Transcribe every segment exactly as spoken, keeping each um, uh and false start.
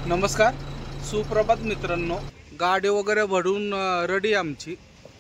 नमस्कार, सुप्रभात मित्रांनो। गाडी वगैरे भरून रेडी आमची।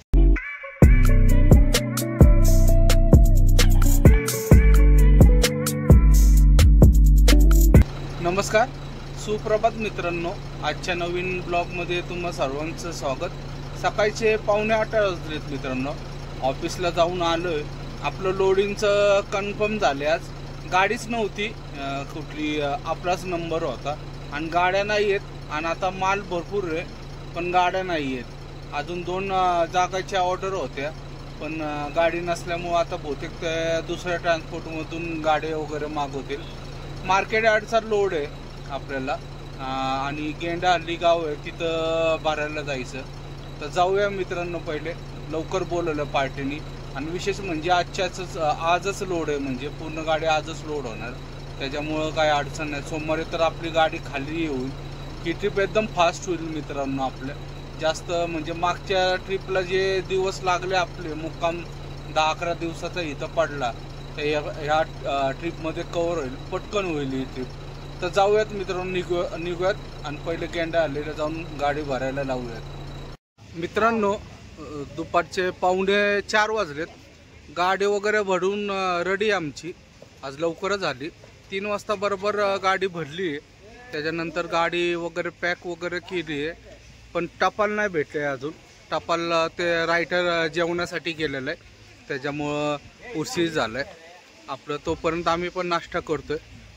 नमस्कार, सुप्रभात मित्रांनो। आजच्या नवीन ब्लॉगमध्ये तुम्हा सर्वांचं स्वागत। सकाळचे पावणे आठ वाजलेत मित्रांनो। ऑफिसला जाऊन आलोय। आपलं लोडिंगचं कन्फर्म झाले। आज गाडीच नव्हती कुठली, आपलाच नंबर होता आणि गाड्या नाही आहेत आणि आता माल भरपूर आहे पण गाड्या नाही आहेत। अजून दोन जागाच्या ऑर्डर होत्या पण गाडी नसल्यामुळे आता बहुतेक ते दुसऱ्या ट्रान्सपोर्टमधून गाड्या वगैरे मागवतील। मार्केट यार्डचा लोड आहे आपल्याला आणि गेंडा हल्ली गाव आहे तिथं भरायला जायचं। तर जाऊया मित्रांनो। पहिले लवकर बोलवलं पार्टीनी आणि विशेष म्हणजे आजच्याच आजच लोड आहे, म्हणजे पूर्ण गाडी आजच लोड होणार। त्याच्यामुळं काही अडचण नाही। सोमवारी तर आपली गाडी खाली येऊन ही ट्रिप एकदम फास्ट होईल मित्रांनो। आपल्या जास्त म्हणजे मागच्या ट्रिपला जे दिवस लागले आपले मुक्काम दहा अकरा दिवसाचा इथं पडला तर ह्या ट्रिपमध्ये कव्हर होईल, पटकन होईल ही ट्रिप। तर जाऊयात मित्रांनो, निघू निघूयात आणि पहिले गेंडा हल्लीला जाऊन गाडी भरायला लावूयात। मित्रांनो दुपारचे पावणे चार वाजलेत। गाडी वगैरे भरून रेडी आमची। आज लवकरच झाली। तीन वाजता बरोबर गाडी भरली आहे। त्याच्यानंतर गाडी वगैरे पॅक वगैरे केली आहे पण टपाल नाही भेटले अजून। टपाल ते रायटर जेवणासाठी गेलेलं आहे त्याच्यामुळं उशीर झाला आहे आपलं। तोपर्यंत आम्ही पण नाश्ता करतोय।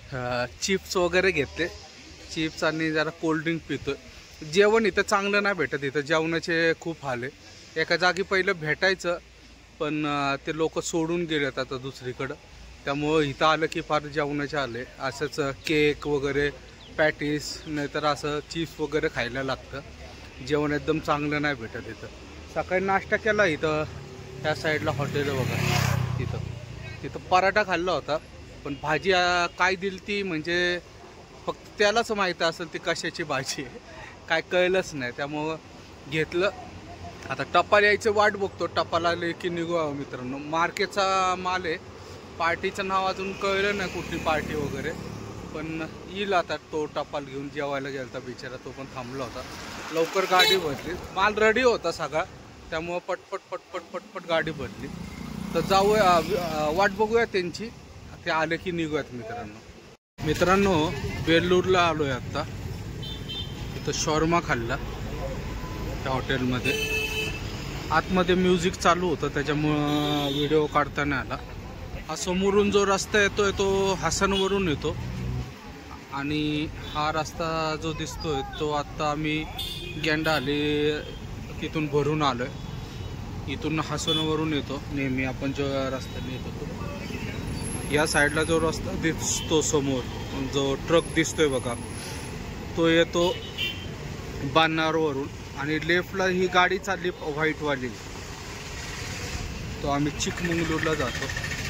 चिप्स वगैरे घेतले, चिप्स आणि जरा कोल्ड्रिंक पितोय। जेवण इथं चांगलं नाही भेटत, इथं जेवणाचे खूप हाल आहे। एका जागी पहिलं भेटायचं पण ते लोक सोडून गेलेत आता दुसरीकडं, त्यामुळं इथं आलं की फार जेवणाचे आले। असंच केक वगैरे पॅटीस नाहीतर असं चिप्स वगैरे खायला लागतं। जेवण एकदम चांगलं नाही भेटत इथं। सकाळी नाश्ता केला इथं, त्या साईडला हॉटेल बघा तिथं तिथं पराठा खाल्ला होता पण भाजी काय दिली ती म्हणजे फक्त त्यालाच माहीत असेल ती कशाची भाजी आहे, काय कळलंच नाही। त्यामुळं घेतलं। आता टपाल यायचं वाट बघतो, टपाल आले की निघू मित्रांनो। मार्केटचा माल आहे, पार्टीचं नाव अजून कळलं नाही कुठली पार्टी वगैरे, पण येईल आता तो टपाल घेऊन। जेवायला गेला बिचारा, तो पण थांबला होता। लवकर गाडी भरली, माल रेडी होता सगळा, त्यामुळं पटपट पटपट पटपट गाडी भरली। तर जाऊया, वाट बघूया त्यांची, ते आले की निघूयात मित्रांनो। मित्रांनो बेल्लूरला आलोय आता। इथं शॉर्मा खाल्ला त्या हॉटेलमध्ये। आतमध्ये म्युझिक चालू होतं त्याच्यामुळं व्हिडिओ काढता नाही आला। हा समोरून जो रस्ता येतोय तो हसनवरून येतो आणि हा रस्ता जो दिसतोय तो आत्ता आम्ही गेंडा हल्ली तिथून भरून आलोय। इथून हसनवरून येतो नेहमी आपण जो रस्त्याने येतो तो। या साईडला जो रस्ता दिसतो समोर, जो ट्रक दिसतोय बघा, तो येतो बान्नारवरून आणि लेफ्टला ही गाडी चालली व्हाईटवाली, तो आम्ही चिकमंगळूरला जातो।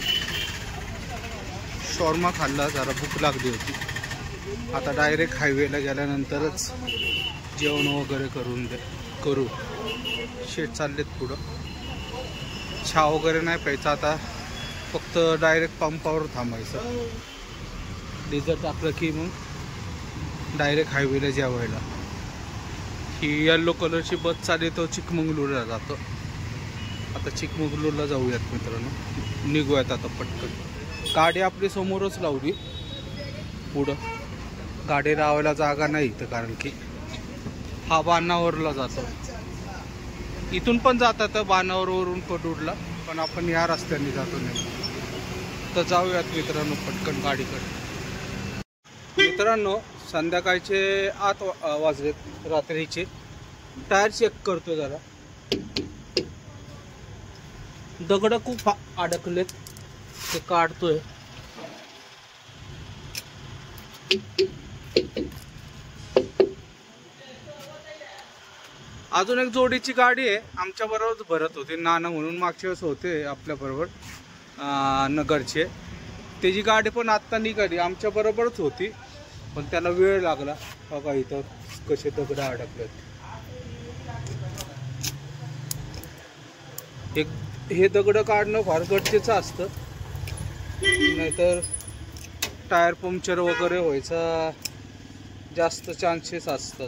शॉर्मा खाल्ला, जरा भूक लागली होती। आता डायरेक्ट हायवेला गेल्यानंतरच जेवण वगैरे करून दे करू। शेट चाललेत पुढं। चहा वगैरे नाही प्यायचा आता, फक्त डायरेक्ट पंपावर थांबायचं। डिझेल टाकलं की मग डायरेक्ट हायवेला जेवायला। ही येल्लो कलरची बस चालली तो चिकमंगळूरला जातो। आता चिकमंगळूरला जाऊयात मित्रांनो, निघूयात आता पटकन। गाडी आपली समोरच लावली पुढं, गाडी लावायला जागा नाही इथं, कारण की हा बाणावरला जातो। इथून पण जातात बाणावरवरून कडूरला, पण आपण या रस्त्याने जातो नाही। तर जाऊयात मित्रांनो पटकन गाडीकडे। मित्रांनो संध्याकाळचे आठ वाजलेत रात्रीचे। टायर चेक करतो जरा, दगड खूप अडकलेत ते काढतोय। अजून एक जोडीची गाडी आहे आमच्या बरोबरच भरत होती, नाना म्हणून मागच्या वेळेस होते आपल्या बरोबर नगरचे। त्याची गाडी पण आत्ता निघाली, आमच्या बरोबरच होती पण त्याला वेळ लागला। बघा इथं कसे दगड अडकलेत। एक हे दगड काढणं फार गरजेचं असतं, नाहीतर टायर पंक्चर वगैरे व्हायचा जास्त चान्सेस असतात.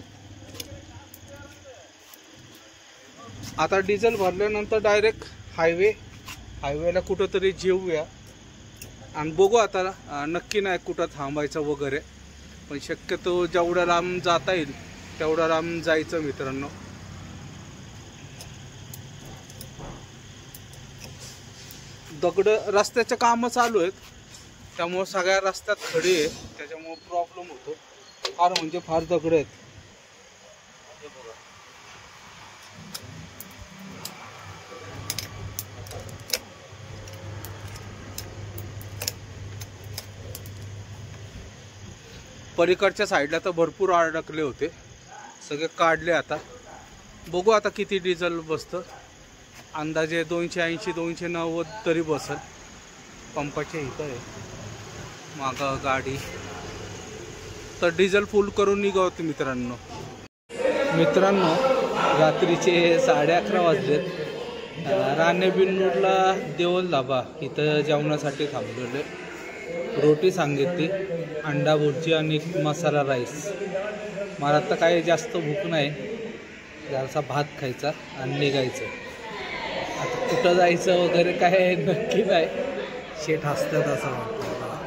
आता डिझेल भरल्यानंतर डायरेक्ट हायवे हायवेला कुठंतरी जेऊया आणि बघू आता नक्की नाही कुठं थांबायचं वगैरे, पण शक्यतो जेवढ्या लांब जाता येईल तेवढ्या लांब जायचं मित्रांनो. दगड रस्त्याचे कामं चालू आहेत त्यामुळे सगळ्या रस्त्यात खडी आहे, त्याच्यामुळे प्रॉब्लेम होतो. फार म्हणजे फार दगड आहेत. पलीकडच्या साईडला तर भरपूर अडकले होते, सगळे काढले. आता बघू आता किती डिझेल बसतं. अंदाजे दोनशे ऐंशी दोनशे नव्वद तरी बसल. पंपाच्या इथं आहे मागं गाडी. तर डिझेल फुल करून निघावतो मित्रांनो. मित्रांनो रात्रीचे साडे अकरा वाजलेत. राणे बिनूरला देवल धाबा इथं जेवणासाठी थांबलेले. रोटी सांगितली, अंडा भुर्जी आणि मसाला राईस. मला आता काही जास्त भूक नाही, जरासा भात खायचा आणि निघायचं. आता कुठं जायचं वगैरे काय नक्की नाही. शेठ हसतात असं वाटतं.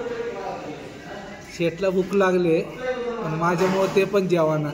शेठला भूक लागली पण माझ्यामुळं ते पण जेवण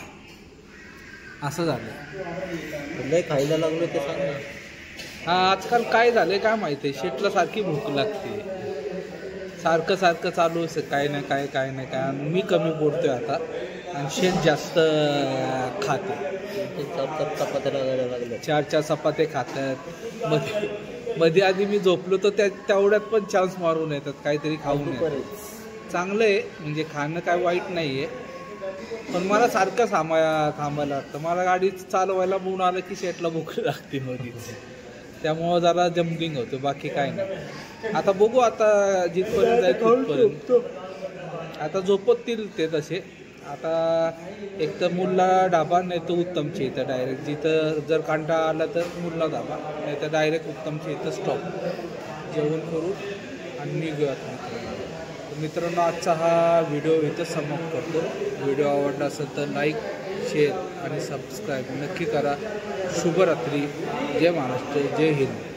असं झालं. लय खायला लागलो ते सांग ना. हा आजकाल काय झालंय काय माहिती आहे, शेठला सारखी भूक लागते. सारखं सारखं चालू असं काय नाही काय काय नाही काय. मी कमी बोलतोय आता आणि शेठ जास्त खाते. चार चार चपात्या लागायला लागल्या. चार चार चपात्या खातात. मध्ये मध्ये आधी मी झोपलो तर त्या तेवढ्यात पण चान्स मारून येतात काहीतरी खाऊन येतात. चांगलं आहे म्हणजे खाणं काय वाईट नाही आहे, पण मला सारखं थांबा थांबायला लागतं. मला गाडी चालवायला म्हणून आलं की शेटला भूक लागते मधीच, त्यामुळं जरा जम्पिंग होतं, बाकी काय नाही. आता बघू आता जिथपर्यंत जाईल तिथपर्यंत. आता झोपतील ते तसे. आता एक तर मुल्ला ढाबा नाही तर उत्तमच्या इथं डायरेक्ट, जिथं जर कंटाळा आला तर मुल्ला ढाबा नाही तर डायरेक्ट उत्तमच्या इथं स्टॉप. जेवण करू आणि निघूयात मित्रांनो. तर मित्रांनो आजचा हा व्हिडिओ इथं समाप्त करतो. व्हिडिओ आवडला असेल तर लाईक शेअर आणि सबस्क्राईब नक्की करा. शुभरात्री. जय महाराष्ट्र, जय हिंद.